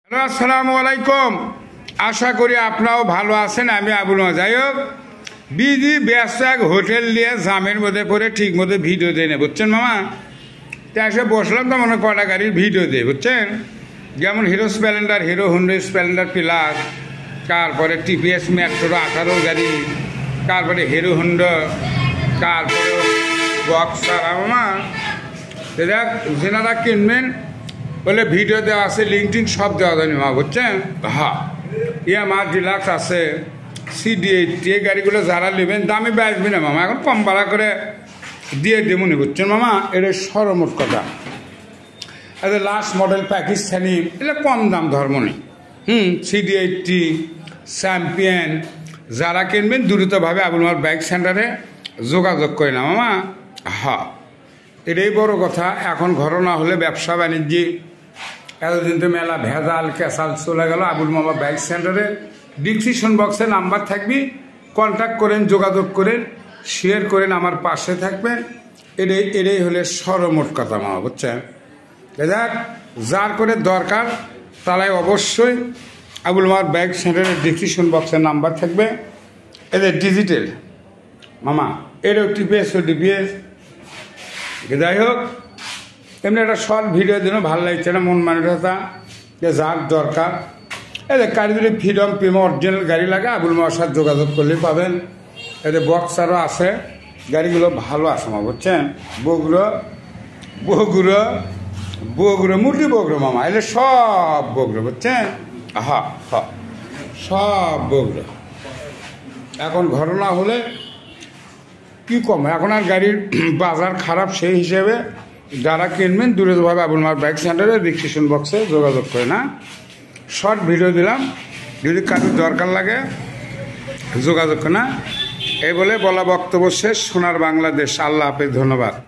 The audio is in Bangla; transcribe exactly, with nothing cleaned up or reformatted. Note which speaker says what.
Speaker 1: হ্যালো, আসসালামু আলাইকুম। আশা করি আপনারাও ভালো আছেন। আমি আবুল মা। যাই হোক, বিজি ব্যস্ত এক হোটেল নিয়ে জামের মধ্যে পড়ে ঠিক মতো ভিডিও দেয় না, বুঝছেন মামা। তা এসে বসলাম তো মনে কটা গাড়ির ভিডিও দেয়, বুঝছেন। যেমন Hero splendor, Hero Honda splendor plus, তারপরে টিপিএস মেট্রো আঠারো গাড়ি, তারপরে হিরো হুন্ডা, তারপরে বক্সার। মামা দেখ, যেনারা কিনবেন বলে ভিডিও দেওয়া আছে, লিঙ্ক টিঙ্ক সব দেওয়া যায়নি মা, বুঝছেন। হ্যাঁ, ইয়ামাহা ডিলাক্স আছে, সিডি এইটটি, এই গাড়িগুলো যারা নেবেন দামি বেচবি না মামা, এখন কম ভাড়া করে দিয়ে দেবনি, বুঝছেন মামা। এটা সরমোট কথা। এটা লাস্ট মডেল পাকিস্তানি, এটা কম দাম ধর্ম নেই। হুম সিডি এইটটি, চ্যাম্পিয়ন, যারা কিনবেন দ্রুতভাবে আবুল মাল বাইক সেন্টারে যোগাযোগ করে না মামা। হ্যাঁ, এটাই বড় কথা। এখন ঘটনা হলে ব্যবসা বাণিজ্য, এতদিন তো মেলা ভেজাল ক্যাসাল চলে গেল। আবুল মামা বাইক সেন্টারে ডিসক্রিপশন বক্সে নাম্বার থাকবি, কন্ট্যাক্ট করেন, যোগাযোগ করেন, শেয়ার করেন, আমার পাশে থাকবেন। এটাই এটাই হলে সরমোট কথা মামা, বুঝছেন। দেখ, যার করে দরকার তারাই অবশ্যই আবুল মামার বাইক সেন্টারের ডিসক্রিপশন বক্সের নাম্বার থাকবে। এদের ডিজিটাল মামা, এটাও টিপিএস ও ডিপিএস। যাই হোক, এমনি একটা শর্ট ভিডিও দিনও ভালো লাগছে না, মন মানসিকতা যে যার দরকার। এই যে গাড়ি যদি ফ্রিডম প্রিমো অরিজিনাল গাড়ি লাগে আবুল মামার সাথে যোগাযোগ করলেই পাবেন। এতে বক্সারও আছে, গাড়িগুলো ভালো আছে মা, বুঝছেন। বগুড়ো বগুড়ো বগুড়ো মুরগি বগুড়ো মামা, এলে সব বগুড়ো, বুঝছেন। হা হা সব বগুড়ো। এখন ঘটনা হলে কি কম, এখন আর গাড়ির বাজার খারাপ, সেই হিসেবে যারা কিনবেন দূরভাবে আবুল মামার বাইক সেন্টারে ডিসক্রিপশন বক্সে যোগাযোগ করে না। শর্ট ভিডিও দিলাম, যদি কারোর দরকার লাগে যোগাযোগ করে না। এই বলে বলা বক্তব্য শেষ। সোনার বাংলাদেশ। আল্লাহ হাফেজ, ধন্যবাদ।